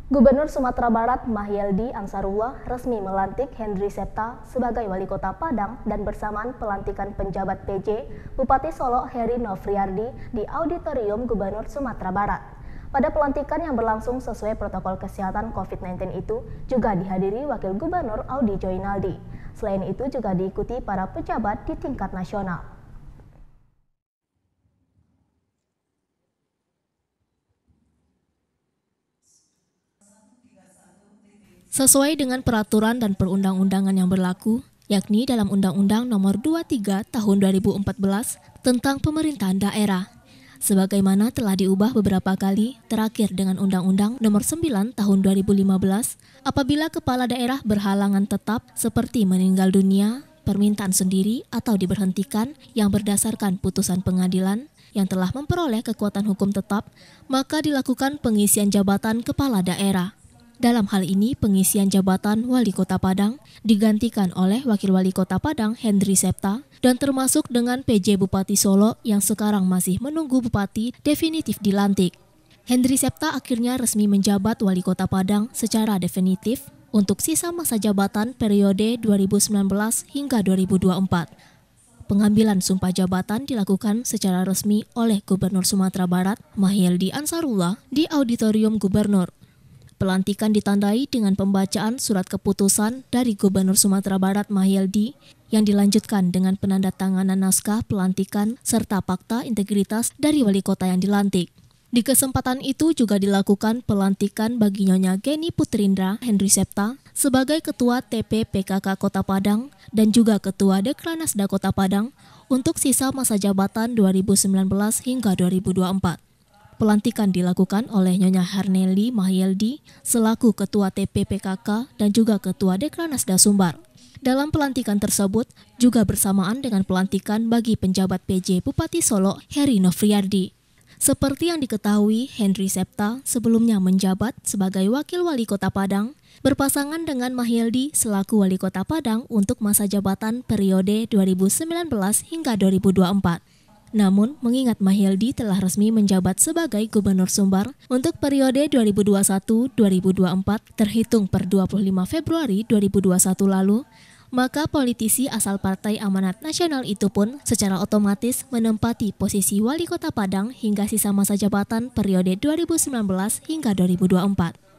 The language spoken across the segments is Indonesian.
Gubernur Sumatera Barat Mahyeldi Ansarullah resmi melantik Hendry Septa sebagai Wali Kota Padang dan bersamaan pelantikan penjabat PJ Bupati Solo Heri Nofriardi di Auditorium Gubernur Sumatera Barat. Pada pelantikan yang berlangsung sesuai protokol kesehatan COVID-19 itu juga dihadiri Wakil Gubernur Audi Joinaldi. Selain itu juga diikuti para pejabat di tingkat nasional. Sesuai dengan peraturan dan perundang-undangan yang berlaku, yakni dalam Undang-Undang Nomor 23 Tahun 2014 tentang Pemerintahan Daerah, sebagaimana telah diubah beberapa kali, terakhir dengan Undang-Undang Nomor 9 Tahun 2015, apabila kepala daerah berhalangan tetap seperti meninggal dunia, permintaan sendiri atau diberhentikan yang berdasarkan putusan pengadilan yang telah memperoleh kekuatan hukum tetap, maka dilakukan pengisian jabatan kepala daerah. Dalam hal ini, pengisian jabatan Wali Kota Padang digantikan oleh Wakil Wali Kota Padang Hendry Septa dan termasuk dengan PJ Bupati Solo yang sekarang masih menunggu Bupati definitif dilantik. Hendry Septa akhirnya resmi menjabat Wali Kota Padang secara definitif untuk sisa masa jabatan periode 2019 hingga 2024. Pengambilan sumpah jabatan dilakukan secara resmi oleh Gubernur Sumatera Barat Mahyeldi Ansarullah di Auditorium Gubernur. Pelantikan ditandai dengan pembacaan surat keputusan dari Gubernur Sumatera Barat Mahyeldi yang dilanjutkan dengan penandatanganan naskah pelantikan serta fakta integritas dari wali kota yang dilantik. Di kesempatan itu juga dilakukan pelantikan bagi Nyonya Geni Putrindra Hendry Septa sebagai Ketua TP PKK Kota Padang dan juga Ketua Dekranasda Kota Padang untuk sisa masa jabatan 2019 hingga 2024. Pelantikan dilakukan oleh Nyonya Harneli Mahyeldi selaku Ketua TP PKK dan juga Ketua Dekranasda Sumbar. Dalam pelantikan tersebut juga bersamaan dengan pelantikan bagi penjabat PJ Bupati Solo Heri Nofriardi. Seperti yang diketahui, Hendry Septa sebelumnya menjabat sebagai Wakil Wali Kota Padang berpasangan dengan Mahyeldi selaku Wali Kota Padang untuk masa jabatan periode 2019 hingga 2024. Namun, mengingat Mahyeldi telah resmi menjabat sebagai Gubernur Sumbar untuk periode 2021-2024 terhitung per 25 Februari 2021 lalu, maka politisi asal Partai Amanat Nasional itu pun secara otomatis menempati posisi Wali Kota Padang hingga sisa masa jabatan periode 2019 hingga 2024.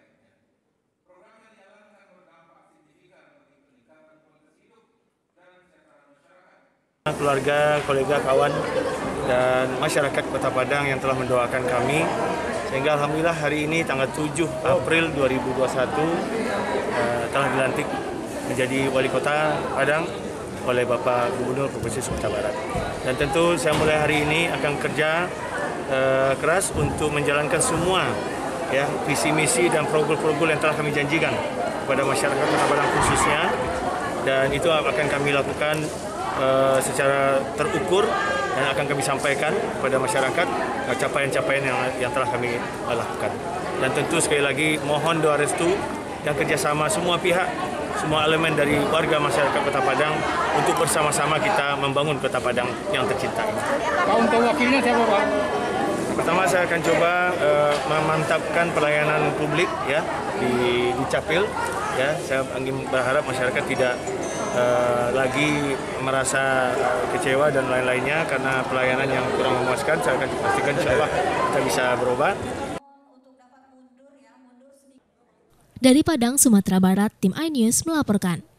Keluarga, kolega, kawan, dan masyarakat Kota Padang yang telah mendoakan kami, sehingga Alhamdulillah hari ini tanggal 7 April 2021 telah dilantik menjadi Wali Kota Padang oleh Bapak Gubernur Provinsi Sumatera Barat. Dan tentu saya mulai hari ini akan kerja keras untuk menjalankan semua visi misi dan program-program yang telah kami janjikan kepada masyarakat Kota Padang khususnya, dan itu akan kami lakukan secara terukur dan akan kami sampaikan kepada masyarakat capaian-capaian yang telah kami lakukan. Dan tentu sekali lagi mohon doa restu dan kerjasama semua pihak, semua elemen dari warga masyarakat Kota Padang untuk bersama-sama kita membangun Kota Padang yang tercinta ini. Pak, untuk wakilnya siapa, Pak? Pertama saya akan coba memantapkan pelayanan publik di Capil. Saya ingin berharap masyarakat tidak lagi merasa kecewa dan lain-lainnya karena pelayanan yang kurang memuaskan. Saya akan pastikan insyaallah kita bisa berubah. Dari Padang, Sumatera Barat, tim iNews melaporkan.